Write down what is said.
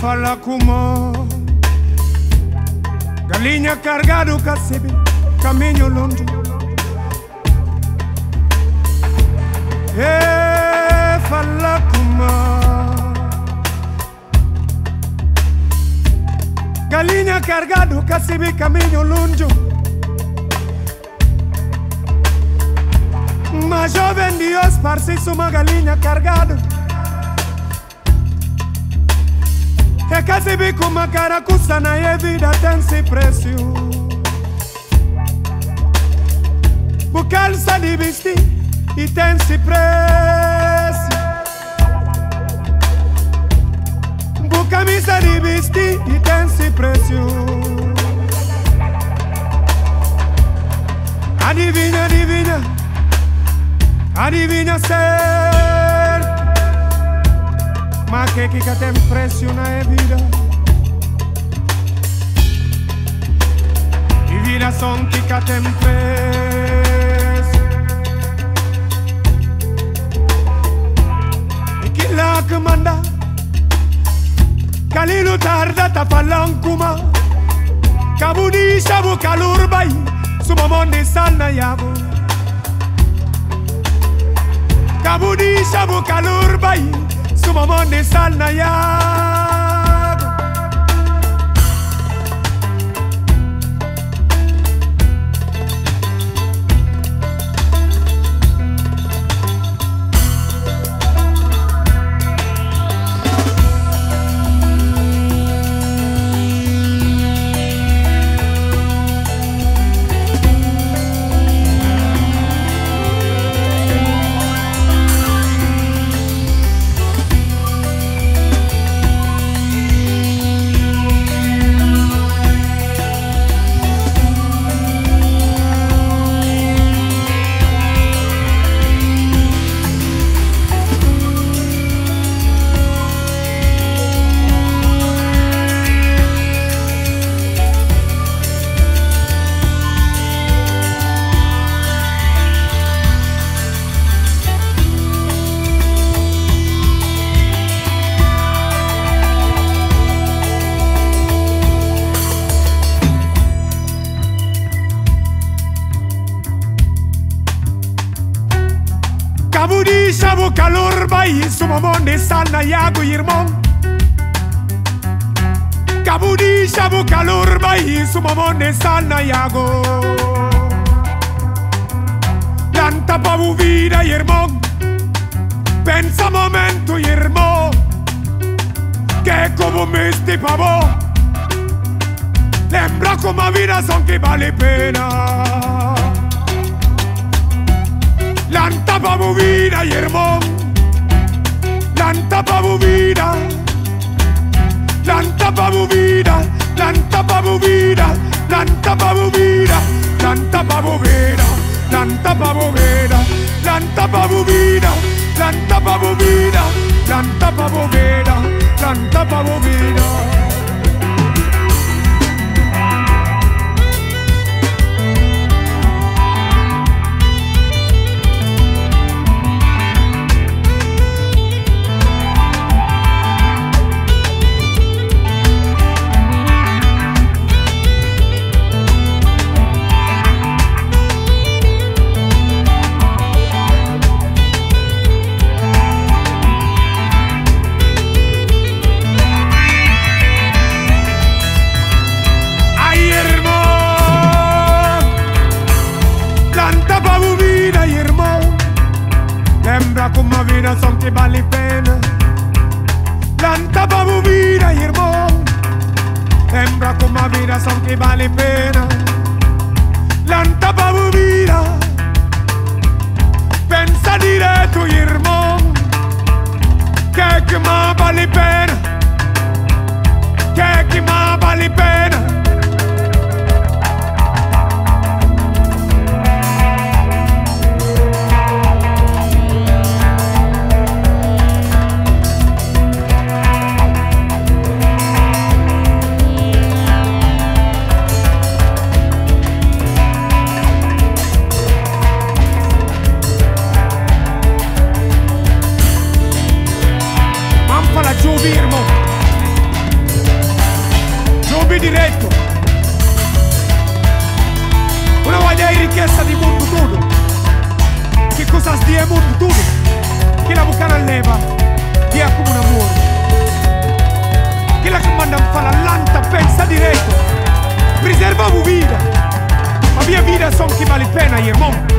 fala como galinha cargado cacibe caminho longe. Fala como galinha cargado cacibe caminho longe. Uma jovem Deus parece uma galinha cargada. É cacibe com uma cara custa na vida tem esse preço. Calça de vestir e tem esse preço. Camisa de vestir e tem esse preço. Adivinha, adivinha, adivinha certo. Mas que tem preço na vida. E vida são que tem preço. E que lá que manda Kalilu tarda ta falankuma Kabudi shabu kalur bai Sumamonde sana yabu Kabudi shabu kalur bai Sumamonde sana yabu Kabudi shabu kalur bai Sumamonde sana yagu irmão Kabudi shabu kalur bai Sumamonde sana yago Lanta pavu vida irmão Pensa momento irmão Que como misti pavo Lembra como a vida son que vale pena Lanta pa' mu vida, irmão. Lanta pa' mu vida. Lanta pa' mu vida. Lanta pa' mu vida. Lanta pa' mu vida. Lanta pa' mu vida. Lanta pa' mu vida. Lanta pa' mu vida. Lanta pa' mu vida. Lanta pa' mu vida. Lanta pa' mu vida. Lembra como a vida só que vale pena. Lanta pa' mu vida, irmão. Lembra como a vida só que vale pena. Lanta pa' mu vida. Pensa direto, irmão. Que mais vale pena. Que mais vale pena. diretto. Una voglia di ricchezza di mondo tutto. Che cosa stia mondo tutto? Che la bucana leva, dia come un amore. Che la comanda fa la lanta, pensa diretto. Preserva vita. Ma mia vita son chi vale pena, irmão.